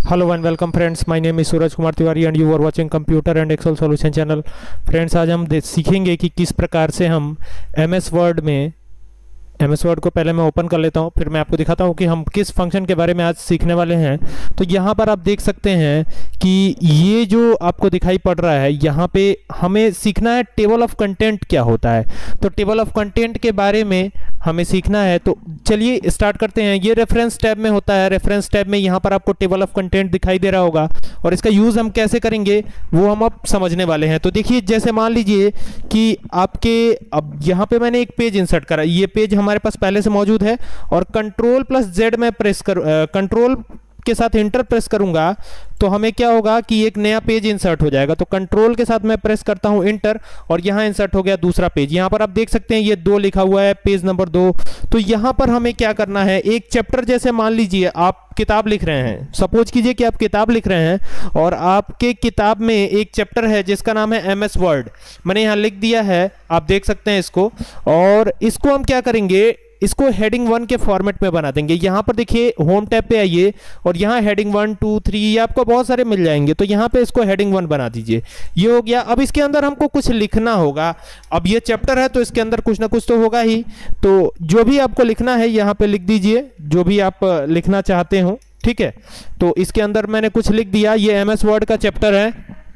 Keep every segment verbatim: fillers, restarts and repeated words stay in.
Hello and welcome friends, my name is Suraj Kumar Tiwari and you are watching computer and Excel solution channel. Friends, आज हम सीखेंगे कि किस प्रकार से हम एमएस वर्ड में एम एस वर्ड को पहले मैं ओपन कर लेता हूं, फिर मैं आपको दिखाता हूं कि हम किस फंक्शन के बारे में आज सीखने वाले हैं। तो यहाँ पर आप देख सकते हैं कि ये जो आपको दिखाई पड़ रहा है, यहाँ पे हमें सीखना है टेबल ऑफ कंटेंट क्या होता है। तो टेबल ऑफ कंटेंट के बारे में हमें सीखना है। तो चलिए स्टार्ट करते हैं। ये रेफरेंस टैब में होता है। रेफरेंस टैब में यहाँ पर आपको टेबल ऑफ कंटेंट दिखाई दे रहा होगा और इसका यूज़ हम कैसे करेंगे वो हम अब समझने वाले हैं। तो देखिए, जैसे मान लीजिए कि आपके अब यहाँ पे मैंने एक पेज इंसर्ट करा। ये पेज हमारे पास पहले से मौजूद है और कंट्रोल प्लस जेड में प्रेस कर कंट्रोल के साथ इंटर प्रेस करूंगा तो हमें क्या होगा कि एक नया पेज इंसर्ट हो जाएगा। तो कंट्रोल के साथ मैं प्रेस करता हूं इंटर और यहां इंसर्ट हो गया दूसरा पेज। यहां पर आप देख सकते हैं ये दो लिखा हुआ है, पेज नंबर दो। तो यहां पर हमें क्या करना है, एक चैप्टर, जैसे मान लीजिए आप किताब लिख रहे हैं, सपोज कीजिए कि आप किताब लिख रहे हैं और आपके किताब में एक चैप्टर है जिसका नाम है एमएस वर्ड। मैंने यहां लिख दिया है, आप देख सकते हैं इसको। और इसको हम क्या करेंगे, इसको हेडिंग वन के फॉर्मेट में बना देंगे। यहां पर देखिए होम टैब पे आइए और यहां हेडिंग वन टू थ्री ये आपको बहुत सारे मिल जाएंगे। तो यहां पे इसको हेडिंग वन बना दीजिए। ये हो गया। अब इसके अंदर हमको कुछ लिखना होगा। अब ये चैप्टर है तो इसके अंदर कुछ ना कुछ तो होगा ही। तो जो भी आपको लिखना है यहां पे लिख दीजिए, जो भी आप लिखना चाहते हो। ठीक है, तो इसके अंदर मैंने कुछ लिख दिया। ये एमएस वर्ड का चैप्टर है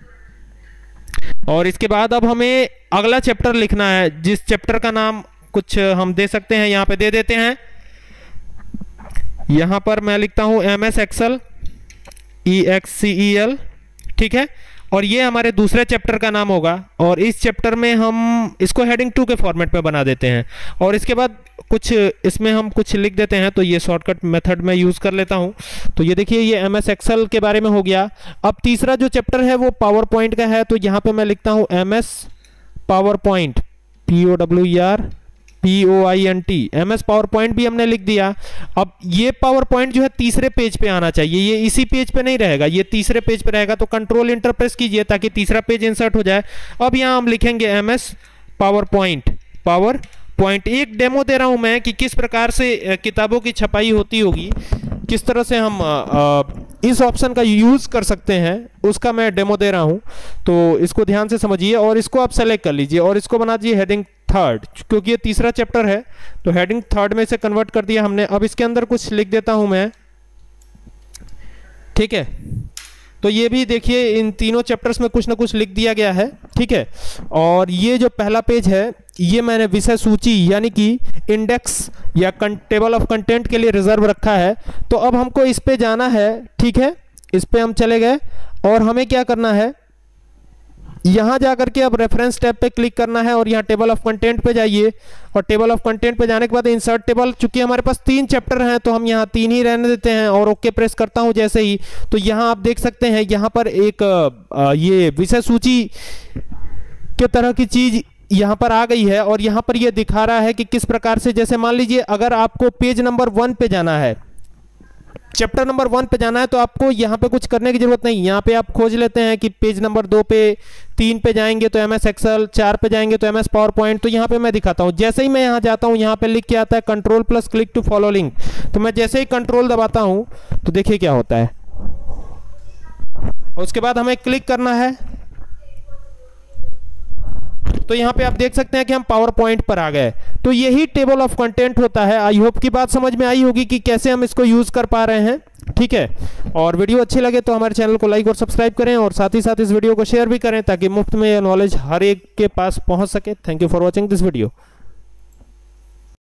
और इसके बाद अब हमें अगला चैप्टर लिखना है, जिस चैप्टर का नाम कुछ हम दे सकते हैं, यहां पे दे देते हैं। यहां पर मैं लिखता हूं M S Excel, E X C E L. ठीक है, और ये हमारे दूसरे चैप्टर का नाम होगा और इस चैप्टर में हम इसको हेडिंग टू के फॉर्मेट में बना देते हैं और इसके बाद कुछ इसमें हम कुछ लिख देते हैं। तो ये शॉर्टकट मेथड में यूज कर लेता हूं। तो ये देखिए, ये एम एस एक्सेल के बारे में हो गया। अब तीसरा जो चैप्टर है वो पावर पॉइंट का है। तो यहां पे मैं लिखता हूं M S power point, P O W E R P O I N T. M S power point भी हमने लिख दिया। अब ये पावर पॉइंट जो है तीसरे पेज पे आना चाहिए, ये इसी पेज पे नहीं रहेगा, ये तीसरे पेज पे रहेगा। तो कंट्रोल इंटर प्रेस कीजिए ताकि तीसरा पेज इंसर्ट हो जाए। अब यहाँ हम लिखेंगे M S power point, power point. एक डेमो दे रहा हूं मैं कि किस प्रकार से किताबों की छपाई होती होगी, किस तरह से हम आ, इस ऑप्शन का यूज कर सकते हैं, उसका मैं डेमो दे रहा हूं। तो इसको ध्यान से समझिए और इसको आप सेलेक्ट कर लीजिए और इसको बना दीजिए हेडिंग थर्ड, क्योंकि ये तीसरा चैप्टर है। तो हेडिंग थर्ड में से कन्वर्ट कर दिया हमने। अब इसके अंदर कुछ लिख देता हूं मैं। ठीक है, तो ये भी देखिए इन तीनों चैप्टर्स में कुछ ना कुछ लिख दिया गया है। ठीक है, और ये जो पहला पेज है ये मैंने विषय सूची यानी कि इंडेक्स या टेबल ऑफ कंटेंट के लिए रिजर्व रखा है। तो अब हमको इस पे जाना है। ठीक है, इस पे हम चले गए और हमें क्या करना है, यहां जाकर के अब रेफरेंस टैब पे क्लिक करना है और यहां टेबल ऑफ कंटेंट पे जाइए और टेबल ऑफ कंटेंट पे जाने के बाद इंसर्ट टेबल, चूंकि हमारे पास तीन चैप्टर हैं तो हम यहां तीन ही रहने देते हैं और ओके प्रेस करता हूं जैसे ही। तो यहां आप देख सकते हैं यहां पर एक आ, ये विषय सूची के तरह की चीज यहां पर आ गई है और यहां पर ये दिखा रहा है कि किस प्रकार से, जैसे मान लीजिए अगर आपको पेज नंबर वन पे जाना है, चैप्टर नंबर वन पे जाना है, तो आपको यहाँ पे कुछ करने की जरूरत नहीं। यहाँ पे आप खोज लेते हैं कि पेज नंबर दो पे, तीन पे जाएंगे तो एम एस एक्सेल, चार पे जाएंगे तो एम एस पावर पॉइंट। तो यहाँ पे मैं दिखाता हूँ। जैसे ही मैं यहाँ जाता हूँ यहाँ पे लिख के आता है control plus click to follow link. तो मैं जैसे ही कंट्रोल दबाता हूँ तो देखिए क्या होता है। उसके बाद हमें क्लिक करना है तो यहाँ पे आप देख सकते हैं कि हम पावर पॉइंट पर आ गए। तो यही टेबल ऑफ कंटेंट होता है। आई होप की बात समझ में आई होगी कि कैसे हम इसको यूज कर पा रहे हैं। ठीक है, और वीडियो अच्छी लगे तो हमारे चैनल को लाइक और सब्सक्राइब करें और साथ ही साथ इस वीडियो को शेयर भी करें ताकि मुफ्त में यह नॉलेज हर एक के पास पहुंच सके। Thank you for watching this video.